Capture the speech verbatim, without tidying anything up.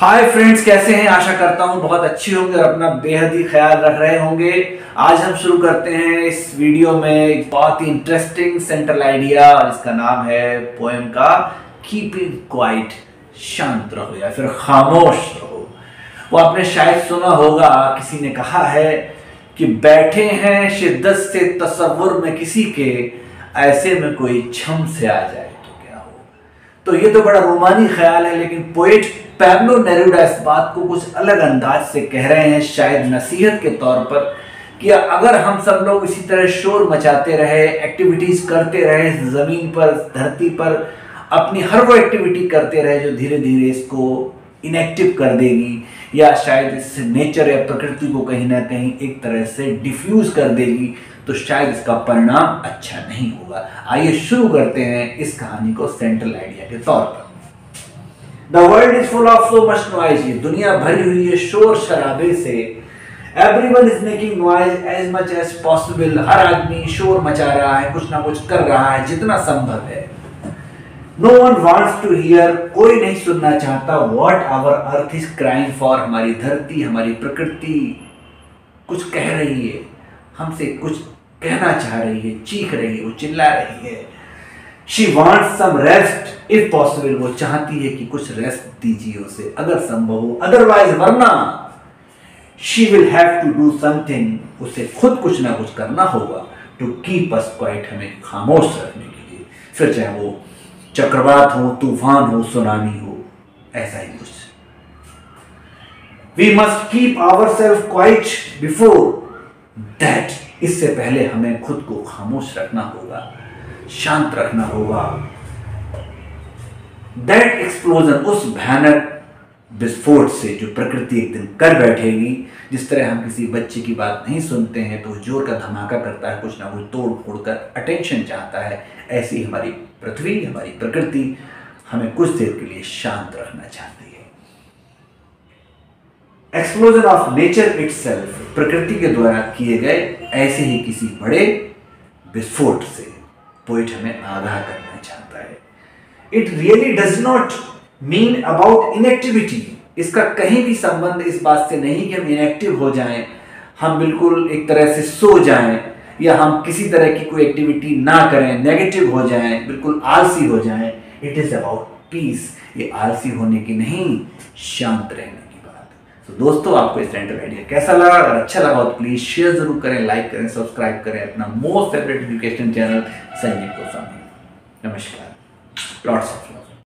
Hi friends, कैसे हैं? आशा करता हूं बहुत अच्छी होंगे और अपना बेहद ही ख्याल रख रहे होंगे। आज हम शुरू करते हैं इस वीडियो में एक बहुत ही इंटरेस्टिंग सेंट्रल आइडिया, जिसका नाम है पोएम का कीपिंग क्वाइट, शांत रहो या फिर खामोश रहो। वो आपने शायद सुना होगा, किसी ने कहा है कि बैठे हैं शिद्दत से तसव्वुर में किसी के, ऐसे में कोई छम से आ जाए तो क्या हो। तो ये तो बड़ा रोमानी ख्याल है, लेकिन पोएट पैब्लो नेरूदा इस बात को कुछ अलग अंदाज से कह रहे हैं, शायद नसीहत के तौर पर, कि अगर हम सब लोग इसी तरह शोर मचाते रहे, एक्टिविटीज करते रहे जमीन पर, धरती पर, अपनी हर वो एक्टिविटी करते रहे जो धीरे धीरे इसको इनएक्टिव कर देगी, या शायद इस नेचर या प्रकृति को कहीं ना कहीं एक तरह से डिफ्यूज कर देगी, तो शायद इसका परिणाम अच्छा नहीं होगा। आइए शुरू करते हैं इस कहानी को सेंट्रल आइडिया के तौर पर। The world is full of so much noise. ये दुनिया भरी हुई है शोर शराबे से। Everyone is making noise as much as possible. हर आदमी शोर मचा रहा है, कुछ ना कुछ कर रहा है जितना संभव है। No one wants to hear. कोई नहीं सुनना चाहता what our earth is crying for. हमारी धरती, हमारी प्रकृति कुछ कह रही है, हमसे कुछ कहना चाह रही है, चीख रही है, वो चिल्ला रही है। She wants some rest if possible. वो चाहती है कि कुछ रेस्ट दीजिए उसे अगर संभव हो, अदरवाइज वरना she will have to do something. उसे खुद कुछ ना कुछ करना होगा to keep us quiet, हमें खामोश रखने के लिए, फिर चाहे वो चक्रवात हो, तूफान हो, सुनामी हो, ऐसा ही कुछ। We must keep ourselves quiet before that. इससे पहले हमें खुद को खामोश रखना होगा, शांत रखना होगा। दैट एक्सप्लोजन, उस भयानक विस्फोट से जो प्रकृति एक दिन कर बैठेगी। जिस तरह हम किसी बच्चे की बात नहीं सुनते हैं तो जोर का धमाका करता है, कुछ ना कुछ तोड़ फोड़ कर अटेंशन चाहता है, ऐसी ही हमारी पृथ्वी, हमारी प्रकृति हमें कुछ देर के लिए शांत रखना चाहती है। एक्सप्लोजन ऑफ नेचर इटसेल्फ, प्रकृति के द्वारा किए गए ऐसे ही किसी बड़े विस्फोट से पोएट हमें आगाह करना चाहता है। It really does not mean about inactivity. इसका कहीं भी संबंध इस बात से नहीं कि हम इनएक्टिव हो जाएं, हम बिल्कुल एक तरह से सो जाएं, या हम किसी तरह की कोई एक्टिविटी ना करें, नेगेटिव हो जाएं, बिल्कुल आलसी हो जाएं। It is about peace. ये आलसी होने की नहीं, शांत रहने की बात। तो दोस्तों, आपको इस सेंट्रल आइडिया कैसा लगा? अगर अच्छा लगा हो तो प्लीज शेयर जरूर करें, लाइक करें, सब्सक्राइब करें अपना most favourite education channel Sanjeev Goswami. नमस्कार। Lots of love.